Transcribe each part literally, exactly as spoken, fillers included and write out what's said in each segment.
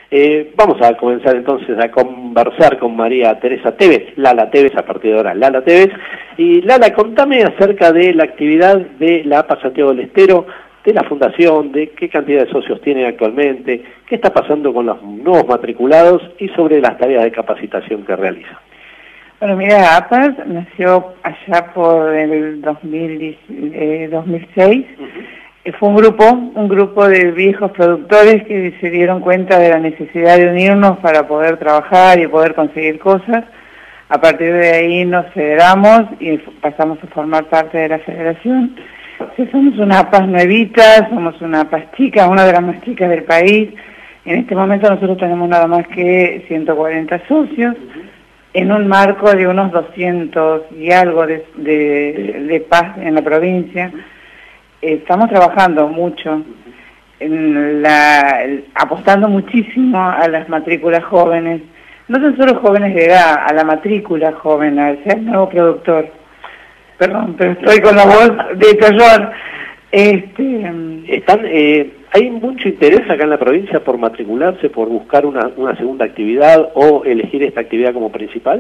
Eh, vamos a comenzar entonces a conversar con María Teresa Tevez, Lala Tevez, a partir de ahora Lala Tevez. Y Lala, contame acerca de la actividad de la APA Santiago del Estero, de la fundación, de qué cantidad de socios tiene actualmente, qué está pasando con los nuevos matriculados y sobre las tareas de capacitación que realiza. Bueno, mira, A P A S nació allá por el dos mil seis. Uh-huh. Fue un grupo, un grupo de viejos productores que se dieron cuenta de la necesidad de unirnos para poder trabajar y poder conseguir cosas. A partir de ahí nos federamos y pasamos a formar parte de la federación. Sí, somos una A P A S nuevita, somos una A P A S chica, una de las más chicas del país. En este momento nosotros tenemos nada más que ciento cuarenta socios, en un marco de unos doscientos y algo de, de, de P A S en la provincia. Estamos trabajando mucho, en la, apostando muchísimo a las matrículas jóvenes, no son solo jóvenes de edad, a la matrícula joven, al ser nuevo productor. Perdón, pero estoy con la voz de terror. Este, Están, eh, ¿hay mucho interés acá en la provincia por matricularse, por buscar una, una segunda actividad o elegir esta actividad como principal?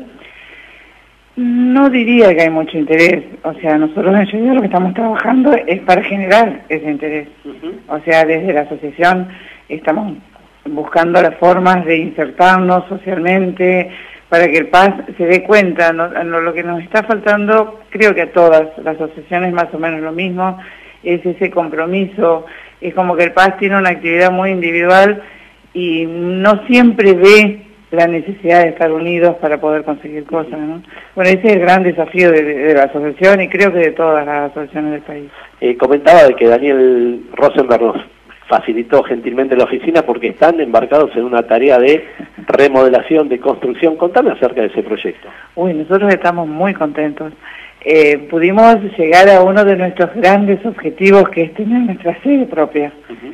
No diría que hay mucho interés. O sea, nosotros en realidad lo que estamos trabajando es para generar ese interés. Uh-huh. O sea, desde la asociación estamos buscando las formas de insertarnos socialmente, para que el P A S se dé cuenta. No, no, lo que nos está faltando, creo que a todas las asociaciones más o menos lo mismo, es ese compromiso. Es como que el P A S tiene una actividad muy individual y no siempre ve la necesidad de estar unidos para poder conseguir cosas, ¿no? Bueno, ese es el gran desafío de, de la asociación y creo que de todas las asociaciones del país. Eh, comentaba de que Daniel Rosenberg nos facilitó gentilmente la oficina porque están embarcados en una tarea de remodelación, de construcción. Contame acerca de ese proyecto. Uy, nosotros estamos muy contentos. Eh, pudimos llegar a uno de nuestros grandes objetivos, que es tener nuestra sede propia. Uh-huh.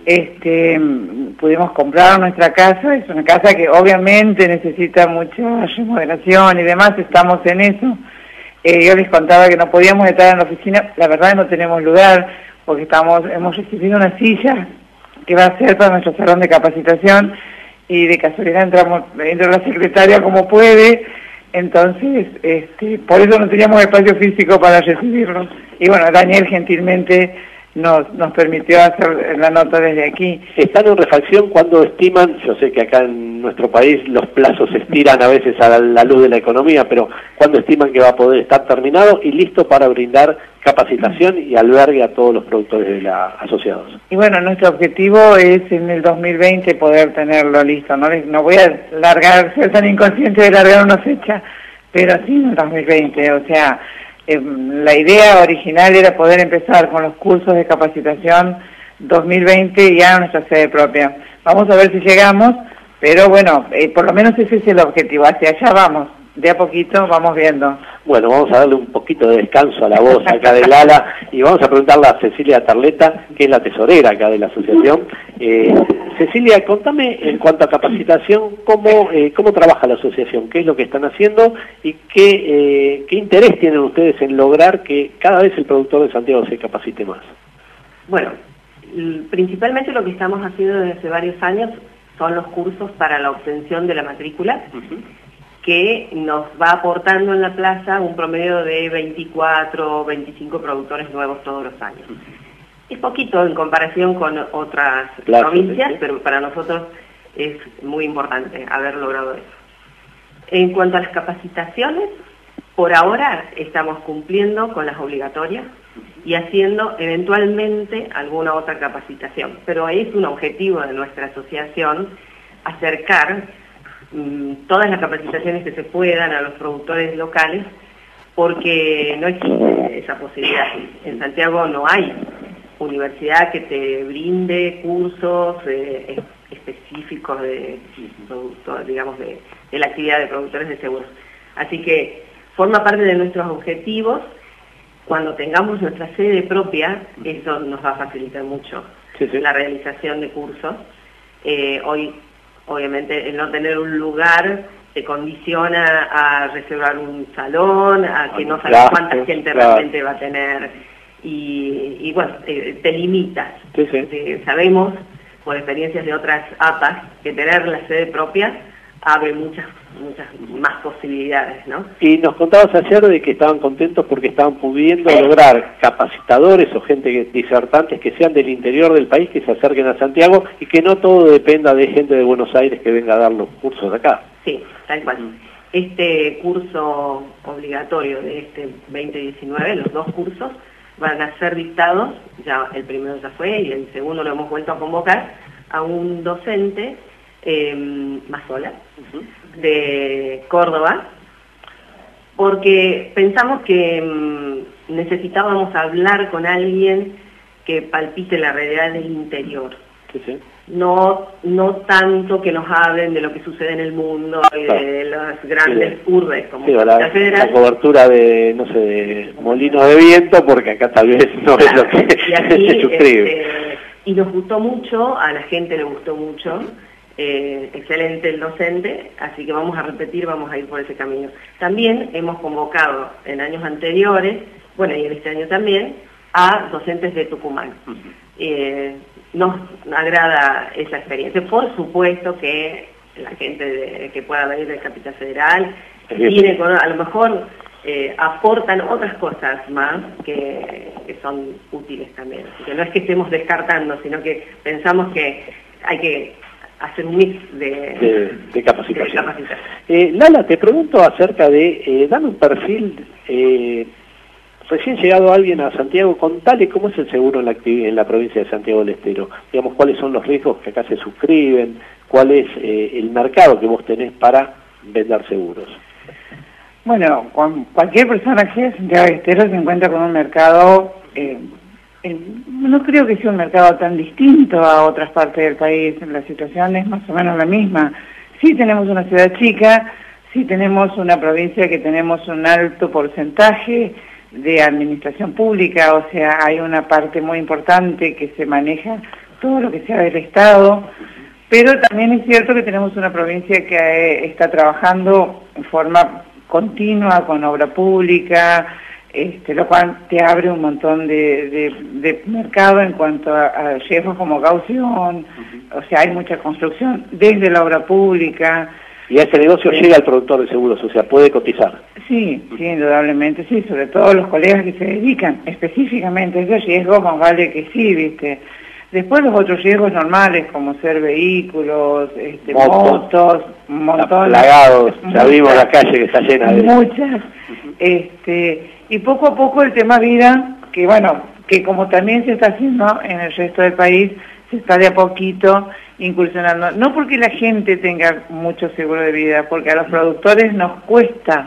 Este, pudimos comprar nuestra casa, es una casa que obviamente necesita mucha remodelación y demás, estamos en eso. Eh, yo les contaba que no podíamos estar en la oficina, la verdad no tenemos lugar, porque estamos, hemos recibido una silla que va a ser para nuestro salón de capacitación y de casualidad entramos, entra la secretaria como puede, entonces este, por eso no teníamos espacio físico para recibirnos. Y bueno, Daniel gentilmente nos, nos permitió hacer la nota desde aquí. ¿Están en refacción cuando estiman? Yo sé que acá en nuestro país los plazos se estiran a veces a la luz de la economía, pero ¿cuándo estiman que va a poder estar terminado y listo para brindar capacitación y albergue a todos los productores de la asociados? Y bueno, nuestro objetivo es en el dos mil veinte poder tenerlo listo. No, no voy a largar, ser tan inconsciente de largar una fecha, pero sí en el dos mil veinte, o sea, eh, la idea original era poder empezar con los cursos de capacitación dos mil veinte ya en nuestra sede propia. Vamos a ver si llegamos, pero bueno, eh, por lo menos ese es el objetivo, hacia allá vamos. De a poquito vamos viendo. Bueno, vamos a darle un poquito de descanso a la voz acá de Lala y vamos a preguntarle a Cecilia Tarleta, que es la tesorera acá de la asociación. Eh, Cecilia, contame en cuanto a capacitación, cómo, eh, cómo trabaja la asociación, qué es lo que están haciendo y qué, eh, qué interés tienen ustedes en lograr que cada vez el productor de Santiago se capacite más. Bueno, principalmente lo que estamos haciendo desde hace varios años son los cursos para la obtención de la matrícula. Uh-huh. Que nos va aportando en la plaza un promedio de veinticuatro o veinticinco productores nuevos todos los años. Es poquito en comparación con otras claro, provincias, sí, sí. Pero para nosotros es muy importante haber logrado eso. En cuanto a las capacitaciones, por ahora estamos cumpliendo con las obligatorias y haciendo eventualmente alguna otra capacitación, pero es un objetivo de nuestra asociación acercar todas las capacitaciones que se puedan a los productores locales, porque no existe esa posibilidad. En Santiago no hay universidad que te brinde cursos eh, específicos de, digamos, de, de la actividad de productores de seguros. Así que forma parte de nuestros objetivos. Cuando tengamos nuestra sede propia, eso nos va a facilitar mucho sí, sí. la realización de cursos. Eh, hoy Obviamente el no tener un lugar te condiciona a reservar un salón, a que no sabes cuánta gente claro. realmente va a tener y, y bueno, te, te limitas. Sí, sí. Te, sabemos por experiencias de otras A P A, que tener la sede propia abre muchas muchas más posibilidades, ¿no? Y nos contabas ayer de que estaban contentos porque estaban pudiendo lograr capacitadores o gente que, disertantes que sean del interior del país, que se acerquen a Santiago y que no todo dependa de gente de Buenos Aires que venga a dar los cursos acá. Sí, tal cual. Este curso obligatorio de este veinte diecinueve, los dos cursos, van a ser dictados, ya el primero ya fue y el segundo lo hemos vuelto a convocar, a un docente eh, Mazola, uh-huh. de Córdoba, porque pensamos que mm, necesitábamos hablar con alguien que palpite la realidad del interior. Sí, sí. No, no tanto que nos hablen de lo que sucede en el mundo y claro. de las grandes sí, urbes como sí, la, la, la cobertura de, no sé, de molinos de viento, porque acá tal vez no claro. es lo que y aquí, se suscribe. Este, y nos gustó mucho, a la gente le gustó mucho, eh, excelente el docente, así que vamos a repetir, vamos a ir por ese camino. También hemos convocado en años anteriores, bueno y en este año también, a docentes de Tucumán. Uh-huh. eh, Nos agrada esa experiencia. Por supuesto que la gente de, que pueda venir del Capital Federal, tiene, a lo mejor eh, aportan otras cosas más que, que son útiles también. Así que no es que estemos descartando, sino que pensamos que hay que hacer un mix de, de, de capacitación. De capacitación. Eh, Lala, te pregunto acerca de, eh, dame un perfil... Eh, Recién llegado alguien a Santiago, contale cómo es el seguro en la, en la provincia de Santiago del Estero. Digamos, cuáles son los riesgos que acá se suscriben, cuál es eh, el mercado que vos tenés para vender seguros. Bueno, con cualquier persona que es Santiago del Estero se encuentra con un mercado, eh, eh, no creo que sea un mercado tan distinto a otras partes del país, la situación es más o menos la misma. Sí tenemos una ciudad chica, sí tenemos una provincia que tenemos un alto porcentaje de administración pública, o sea, hay una parte muy importante que se maneja todo lo que sea del Estado, pero también es cierto que tenemos una provincia que eh, está trabajando en forma continua con obra pública, este, lo cual te abre un montón de, de, de mercado en cuanto a, a riesgos como caución, uh-huh. o sea, hay mucha construcción desde la obra pública. Y ese negocio sí. llega al productor de seguros, o sea, puede cotizar. Sí, sí, indudablemente, sí, sobre todo los colegas que se dedican específicamente a ese riesgo, más vale que sí, ¿viste? Después los otros riesgos normales, como ser vehículos, este, motos, motos un montón. Plagados, ya vimos la calle que está llena de... Muchas, uh-huh. este, y poco a poco el tema vida, que bueno, que como también se está haciendo en el resto del país, se está de a poquito incursionando, no porque la gente tenga mucho seguro de vida, porque a los productores nos cuesta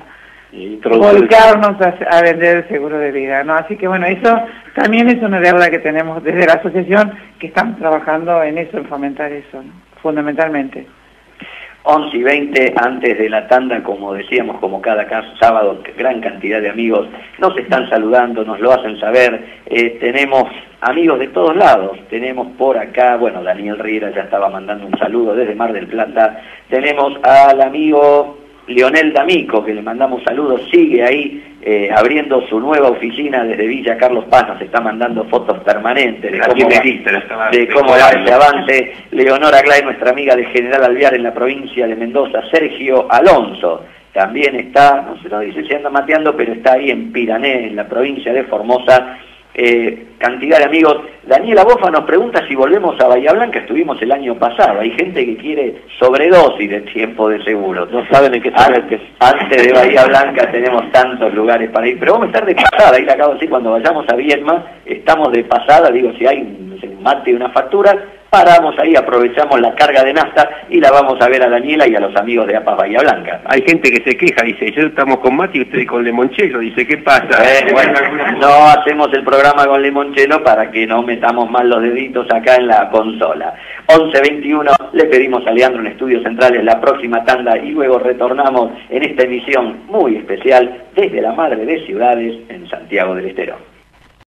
volcarnos a, a vender el seguro de vida, ¿no? Así que bueno, eso también es una deuda que tenemos desde la asociación, que estamos trabajando en eso, en fomentar eso, ¿no? Fundamentalmente. once y veinte, antes de la tanda, como decíamos, como cada sábado, gran cantidad de amigos nos están saludando, nos lo hacen saber, eh, tenemos amigos de todos lados, tenemos por acá, bueno, Daniel Riera ya estaba mandando un saludo desde Mar del Plata, tenemos al amigo Leonel D'Amico, que le mandamos saludos, sigue ahí eh, abriendo su nueva oficina desde Villa Carlos Paz, nos está mandando fotos permanentes de cómo, va, de cómo va ese avance. Leonora Glay, nuestra amiga de General Alvear en la provincia de Mendoza. Sergio Alonso también está, no sé, no dice si anda mateando, pero está ahí en Pirané, en la provincia de Formosa. Eh, cantidad de amigos. Daniela Bofa nos pregunta si volvemos a Bahía Blanca. Estuvimos el año pasado. Hay gente que quiere sobredosis de tiempo de seguro. No saben en qué antes, antes de Bahía Blanca tenemos tantos lugares para ir. Pero vamos a estar de pasada. Ahí le acabo de decir, cuando vayamos a Viedma, estamos de pasada. Digo, si hay no sé, un mate y una factura, paramos ahí, aprovechamos la carga de nafta y la vamos a ver a Daniela y a los amigos de A P A Bahía Blanca. Hay gente que se queja, dice, yo estamos con Mati y ustedes con Limoncello, dice, ¿qué pasa? Eh, bueno, no hacemos el programa con Limoncello para que no metamos mal los deditos acá en la consola. once veintiuno, le pedimos a Leandro en Estudios Centrales la próxima tanda y luego retornamos en esta emisión muy especial desde la Madre de Ciudades en Santiago del Estero.